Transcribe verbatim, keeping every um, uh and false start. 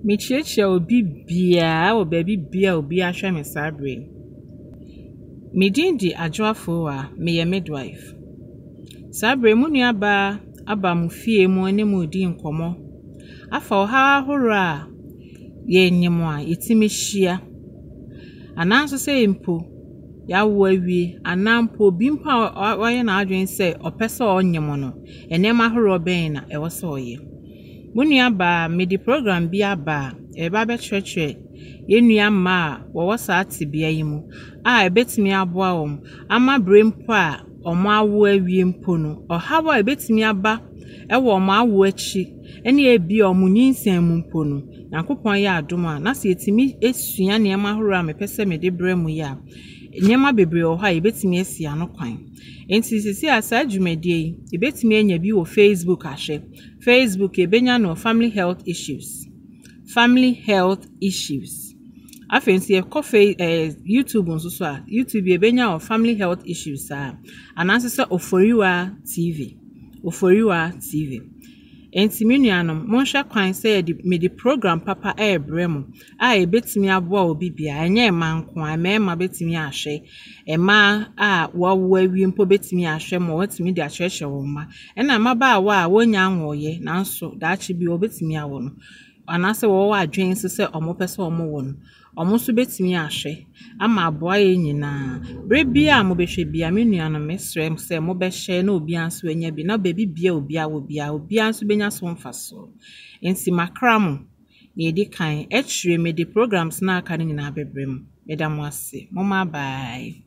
Mechiachia obi bia o baby bia obi ahwe me sabre. Medindi adwoafo a meye midwife. Sabre mu nuaba aba mu fie mu ne mu di nkomo. Afa oha horo a ye nyimo a yetimi hia. Ananso se mpo ya wo awie anampo bimpa oye na adwen se opese onyimo no enema horo ben na ewo se oye. Munuaba medi program bi aba e ba be church yenua ma wo wasa atibia yimu a ebetimi aboa wom ama brempo a omo awo awie mpo no ohawa ebetimi aba ewo omo awo achi ene ebi omo nyinsan mu mpo no Yakopon ya adom a na se etimi esua ne ma horo a mepese mede bremu ya nyema bebre o ha ebetimi asia no kwan. Enti sisi asa dwumadie ebetimi anya bi wo Facebook ahye. Facebook ebenya no family health issues. Family health issues. Afensi e kofe eh, YouTube nso so a YouTube ebenya o family health issues a ananse se Oforiwa T V. Oforiwa T V. Enti minuanom monhwa kwan se me di program papa e bremu a ebetimi aboa obi bia enye ma nko a mema betimi ahwe ema a wawo awie mpo betimi ahwe mo watimi di ahwehwe wo ma ena maba a wa wonya anwoye nanso daachi bi obetimi awo no anase wo wa adwen se omo pese omo wo no omo so betimi ahwe ama aboa ye nyina bre bia mo behwe bia menuanom mesrem se mo behye na obi anso anya bi na baby bia obi awo bia obi anso benya so mfaso ensi makramo na edi kan echire me di programs na aka nyina bebrem medam wase mama bye.